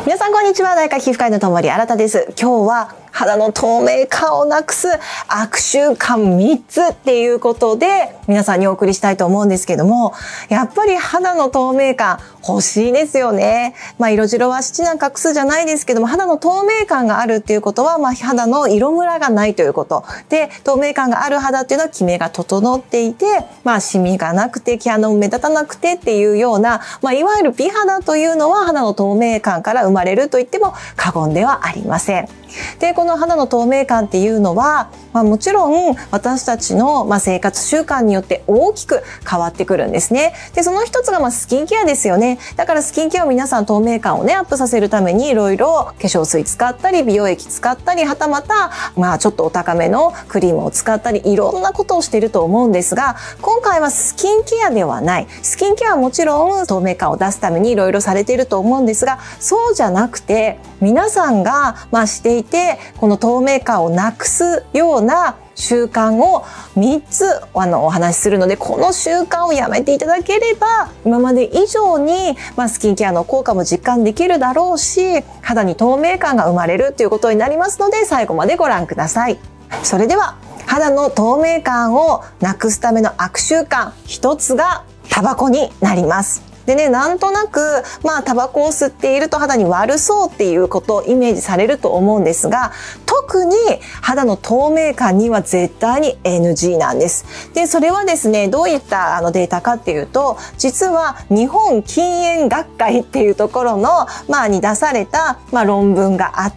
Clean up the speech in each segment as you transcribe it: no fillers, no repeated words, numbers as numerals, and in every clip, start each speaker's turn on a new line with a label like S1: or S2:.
S1: 皆さんこんにちは。内科皮膚科医の友森新です。今日は肌の透明感をなくす悪習慣3つっていうことで皆さんにお送りしたいと思うんですけども、やっぱり肌の透明感欲しいですよね。色白は七難隠すじゃないですけども、肌の透明感があるっていうことは、肌の色ムラがないということで、透明感がある肌っていうのはキメが整っていて、シミがなくて毛穴も目立たなくてっていうような、いわゆる美肌というのは肌の透明感から生まれると言っても過言ではありません。で、この肌の透明感っていうのは、もちろん私たちの生活習慣によって大きく変わってくるんですね。で、その一つがスキンケアですよね。だからスキンケアを皆さん透明感をね、アップさせるためにいろいろ化粧水使ったり、美容液使ったり、はたまたちょっとお高めのクリームを使ったり、いろんなことをしていると思うんですが、今回はスキンケアではない。スキンケアはもちろん透明感を出すためにいろいろされていると思うんですが、そうじゃなくて、皆さんがしていて、この透明感をなくすような習慣を3つお話しするので、この習慣をやめていただければ今まで以上にスキンケアの効果も実感できるだろうし、肌に透明感が生まれるということになりますので、最後までご覧ください。それでは肌の透明感をなくすための悪習慣1つがタバコになります。でね、なんとなくタバコを吸っていると肌に悪そうっていうことをイメージされると思うんですが、特に肌の透明感には絶対に NG なんです。で、それはですね、どういったデータかっていうと、実は日本禁煙学会っていうところのに出された論文があって、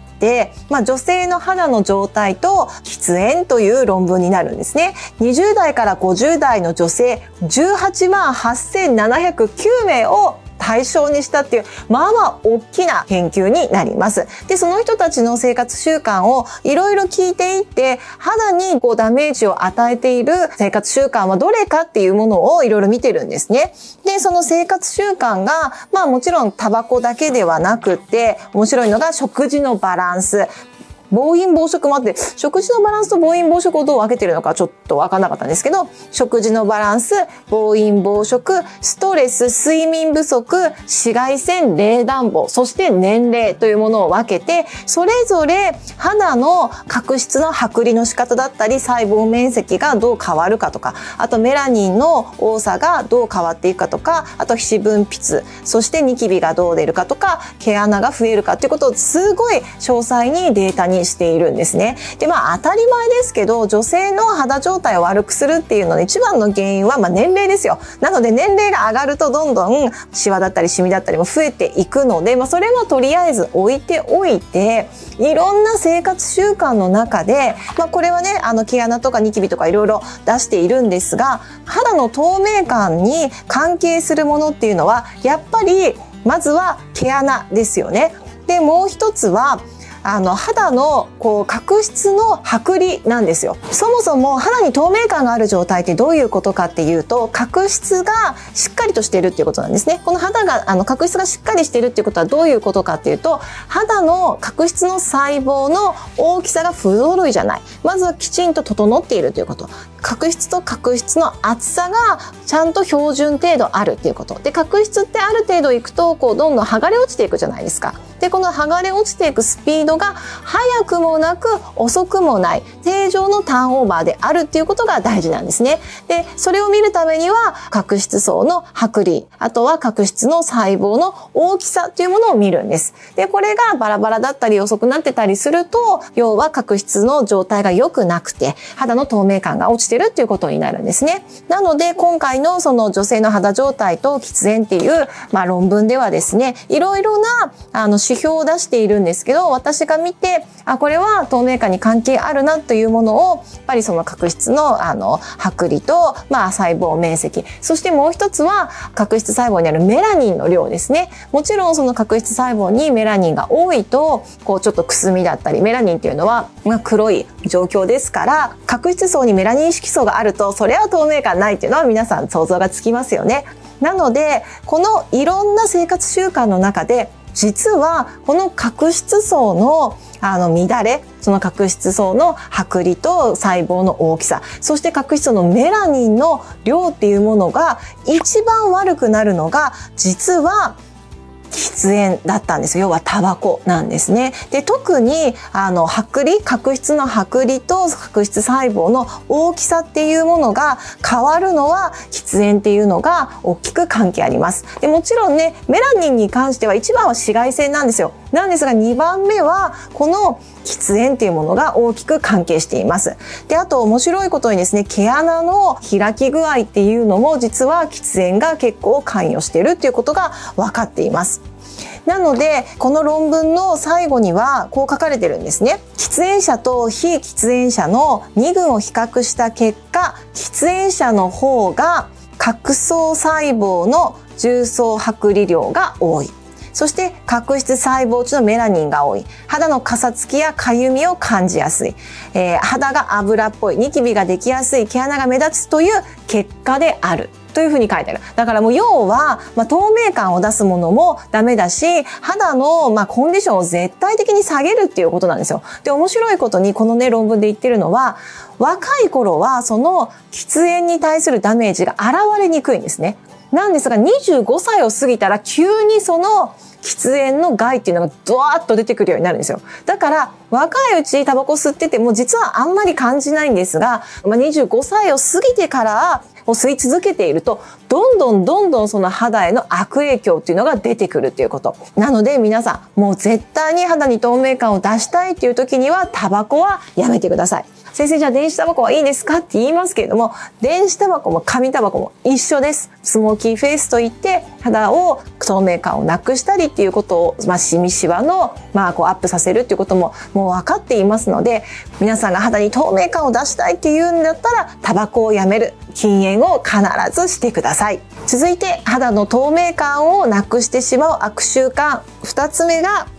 S1: 女性の肌の状態と喫煙という論文になるんですね。20代から50代の女性18万8709名を対象にしたっていう、大きな研究になります。で、その人たちの生活習慣をいろいろ聞いていって、肌にダメージを与えている生活習慣はどれかっていうものをいろいろ見てるんですね。で、その生活習慣が、もちろんタバコだけではなくって、面白いのが食事のバランス。暴飲暴食もあって、食事のバランスと暴飲暴食をどう分けてるのかちょっと分かんなかったんですけど、食事のバランス、暴飲暴食、ストレス、睡眠不足、紫外線、冷暖房、そして年齢というものを分けて、それぞれ肌の角質の剥離の仕方だったり、細胞面積がどう変わるかとか、あとメラニンの多さがどう変わっていくかとか、あと皮脂分泌、そしてニキビがどう出るかとか、毛穴が増えるかということをすごい詳細にデータにしているんですね。で、当たり前ですけど、女性の肌状態を悪くするっていうのの一番の原因は年齢ですよ。なので年齢が上がるとどんどんシワだったりシミだったりも増えていくので、それはとりあえず置いておいて、いろんな生活習慣の中で、これはね、毛穴とかニキビとかいろいろ出しているんですが、肌の透明感に関係するものっていうのは、やっぱりまずは毛穴ですよね。で、もう一つは肌の角質の剥離なんですよ。そもそも肌に透明感がある状態ってどういうことかっていうと、角質がしっかりとしているっていうことなんですね。この肌が角質がしっかりしているっていうことはどういうことかっていうと、肌の角質の細胞の大きさが不揃いじゃない。まずはきちんと整っているということ。角質と角質の厚さがちゃんと標準程度あるっていうこと。で、角質ってある程度いくとどんどん剥がれ落ちていくじゃないですか。で、この剥がれ落ちていくスピードが速くもなく遅くもない正常のターンオーバーであるっていうことが大事なんですね。で、それを見るためには角質層の剥離、あとは角質の細胞の大きさというものを見るんです。で、これがバラバラだったり遅くなってたりすると、要は角質の状態が良くなくて肌の透明感が落ちてるっていうことになるんですね。なので今回のその女性の肌状態と喫煙っていう論文ではですね、いろいろな指標を出しているんですけど、私が見てこれは透明感に関係あるなというものを、やっぱりその角質の剥離と細胞面積、そしてもう一つは角質細胞にあるメラニンの量ですね。もちろんその角質細胞にメラニンが多いとちょっとくすみだったり、メラニンっていうのは黒い状況ですから、角質層にメラニン色素があるとそれは透明感ないっていうのは皆さん想像がつきますよね。なのでこのいろんな生活習慣の中で、実はこの角質層の乱れ、その角質層の剥離と細胞の大きさ、そして角質層のメラニンの量っていうものが一番悪くなるのが、実は喫喫煙だったんですよ。要はタバコなんですね。で、特に剥離、角質の剥離と角質細胞の大きさっていうものが変わるのは喫煙っていうのが大きく関係あります。で、もちろんね、メラニンに関しては一番は紫外線なんですよ。なんですが2番目はこの喫煙っていうものが大きく関係しています。で、あと面白いことにですね、毛穴の開き具合っていうのも実は喫煙が結構関与しているっていうことが分かっています。なので、この論文の最後にはこう書かれてるんですね。喫煙者と非喫煙者の2群を比較した結果、喫煙者の方が角層細胞の重層剥離量が多い。そして角質細胞中のメラニンが多い。肌のかさつきやかゆみを感じやすい。肌が油っぽい。ニキビができやすい。毛穴が目立つという結果である。というふうに書いてある。だからもう要は、透明感を出すものもダメだし、肌のコンディションを絶対的に下げるっていうことなんですよ。で、面白いことにこのね、論文で言ってるのは、若い頃はその喫煙に対するダメージが現れにくいんですね。なんですが、25歳を過ぎたら急にその喫煙の害っていうのがドワーッと出てくるようになるんですよ。だから若いうちタバコ吸ってても実はあんまり感じないんですが、25歳を過ぎてから吸い続けているとどんどんその肌への悪影響っていうのが出てくるっていうこと。なので皆さんもう絶対に肌に透明感を出したいっていう時にはタバコはやめてください。先生、じゃあ電子タバコはいいですかって言いますけれども、電子タバコも紙タバコも一緒です。スモーキーフェイスといって肌を透明感をなくしたりっていうことを、シミシワのアップさせるっていうことももう分かっていますので、皆さんが肌に透明感を出したいっていうんだったらタバコをやめる、禁煙を必ずしてください。続いて肌の透明感をなくしてしまう悪習慣2つ目が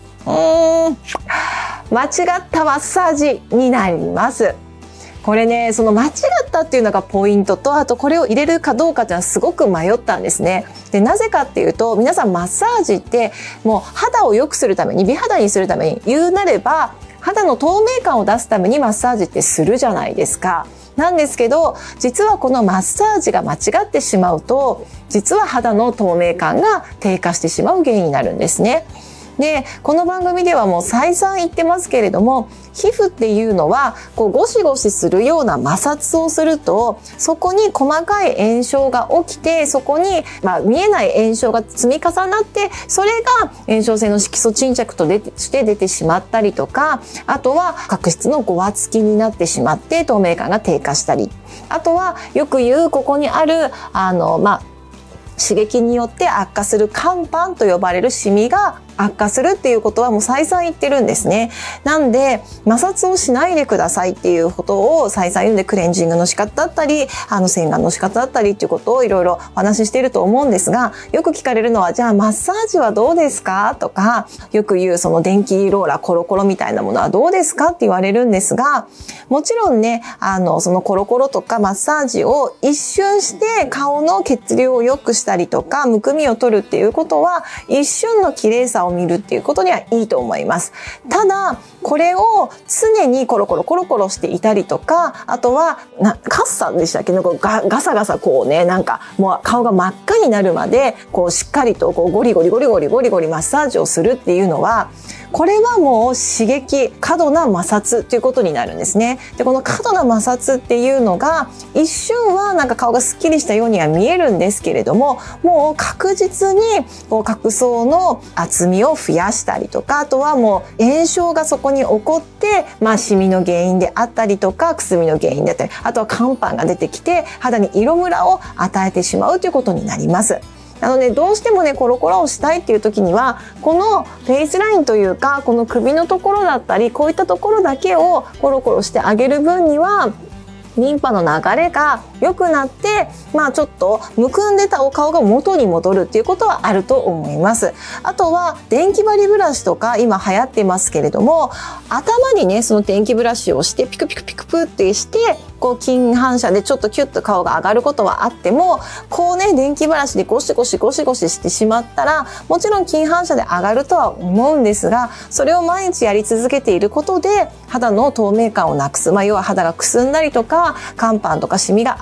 S1: 間違ったマッサージになります。これね、その間違ったっていうのがポイントと、あとこれを入れるかどうかっていうのはすごく迷ったんですね。で、なぜかっていうと、皆さんマッサージってもう肌を良くするために、美肌にするために言うなれば、肌の透明感を出すためにマッサージってするじゃないですか。なんですけど、実はこのマッサージが間違ってしまうと、実は肌の透明感が低下してしまう原因になるんですね。で、この番組ではもう再三言ってますけれども、皮膚っていうのはゴシゴシするような摩擦をすると、そこに細かい炎症が起きて、そこに見えない炎症が積み重なって、それが炎症性の色素沈着として出てしまったりとか、あとは角質のごわつきになってしまって透明感が低下したり、あとはよく言うここにある刺激によって悪化する肝斑と呼ばれるシミが悪化するっていうことはもう再三言ってるんですね。なんで摩擦をしないでくださいっていうことを再三言うんで、クレンジングの仕方だったり洗顔の仕方だったりっていうことをいろいろお話ししていると思うんですが、よく聞かれるのは、じゃあマッサージはどうですかとか、よく言うその電気ローラーコロコロみたいなものはどうですかって言われるんですが、もちろんね、そのコロコロとかマッサージを一瞬して顔の血流を良くしたりとか、むくみを取るっていうことは一瞬の綺麗さを見るっていうことにはいいと思います。ただこれを常にコロコロコロコロしていたりとか、あとはカッサでしたっけね、ガサガサこうね、なんかもう顔が真っ赤になるまでしっかりとゴリゴリゴリゴリゴリゴリマッサージをするっていうのは、これはもう刺激、過度な摩擦ということになるんですね。で、この過度な摩擦っていうのが一瞬はなんか顔がすっきりしたようには見えるんですけれども、もう確実に角層の厚みを増やしたりとか、あとはもう炎症がそこに起こって、シミの原因であったりとか、くすみの原因であったり、あとは肝斑が出てきて肌に色ムラを与えてしまうということになります。なのでどうしてもね、コロコロをしたいっていう時には、このフェイスラインというか、この首のところだったり、こういったところだけをコロコロしてあげる分には、リンパの流れが良くなって、ちょっとむくんでたお顔が元に戻るっていうことはあると思います。あとは電気針ブラシとか今流行ってますけれども、頭にね、その電気ブラシをしてピクピクピクプってして近反射でちょっとキュッと顔が上がることはあっても、電気ブラシでゴシゴシゴシゴシしてしまったら、もちろん近反射で上がるとは思うんですが、それを毎日やり続けていることで肌の透明感をなくす、要は肌がくすんだりとか肝斑とかシミが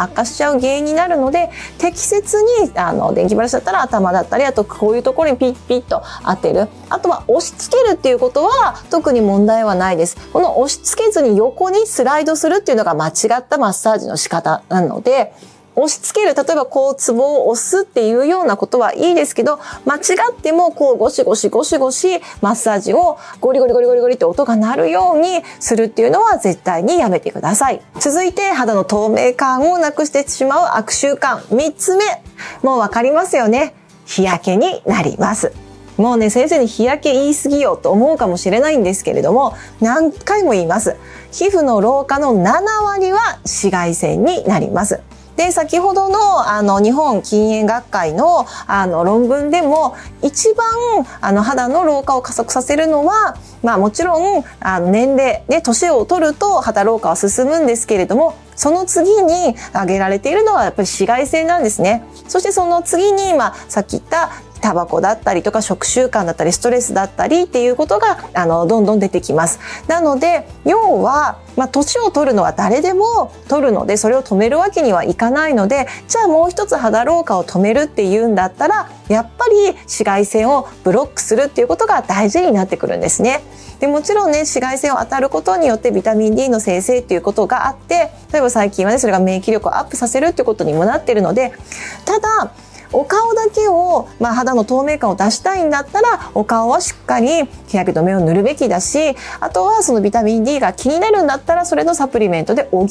S1: 悪化しちゃう原因になるので、適切に電気ブラシだったら頭だったり、あとこういうところにピッピッと当てる。あとは押し付けるっていうことは特に問題はないです。この押し付けずに横にスライドするっていうのが間違ったマッサージの仕方なので、押し付ける、例えばこうツボを押すっていうようなことはいいですけど、間違ってもこうゴシゴシゴシゴシマッサージをゴリゴリゴリゴリゴリって音が鳴るようにするっていうのは絶対にやめてください。続いて肌の透明感をなくしてしまう悪習慣3つ目。もうわかりますよね。日焼けになります。もうね、先生に日焼け言い過ぎよと思うかもしれないんですけれども、何回も言います。皮膚の老化の7割は紫外線になります。で、先ほどの日本禁煙学会の論文でも一番肌の老化を加速させるのは、もちろん年齢で年を取ると肌老化は進むんですけれども、その次に挙げられているのはやっぱり紫外線なんですね。そしてその次にさっき言ったタバコだったりとか食習慣だったりストレスだったりっていうことがどんどん出てきます。なので要は年を取るのは誰でも取るので、それを止めるわけにはいかないので、じゃあもう一つ肌老化を止めるっていうんだったら、やっぱり紫外線をブロックするっていうことが大事になってくるんですね。でもちろんね、紫外線を当たることによってビタミン D の生成っていうことがあって、例えば最近はね、それが免疫力をアップさせるっていうことにもなっているので、ただお顔だけを、肌の透明感を出したいんだったら、お顔はしっかり日焼け止めを塗るべきだし、あとはそのビタミン D が気になるんだったら、それのサプリメントで補って、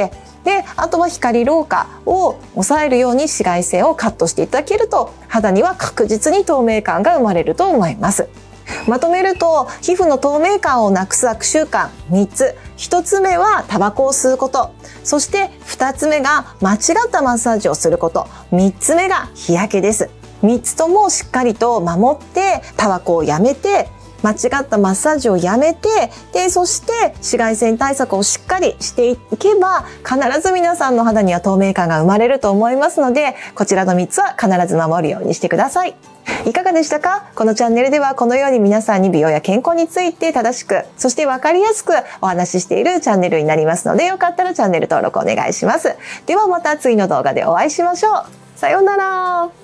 S1: で、あとは光老化を抑えるように紫外線をカットしていただけると、肌には確実に透明感が生まれると思います。まとめると、皮膚の透明感をなくす悪習慣3つ。1つ目はタバコを吸うこと。そして2つ目が間違ったマッサージをすること。3つ目が日焼けです。3つともしっかりと守って、タバコをやめて、間違ったマッサージをやめて、で、そして紫外線対策をしっかりしていけば、必ず皆さんの肌には透明感が生まれると思いますので、こちらの3つは必ず守るようにしてください。いかがでしたか？このチャンネルではこのように皆さんに美容や健康について正しく、そしてわかりやすくお話ししているチャンネルになりますので、よかったらチャンネル登録お願いします。ではまた次の動画でお会いしましょう。さようなら。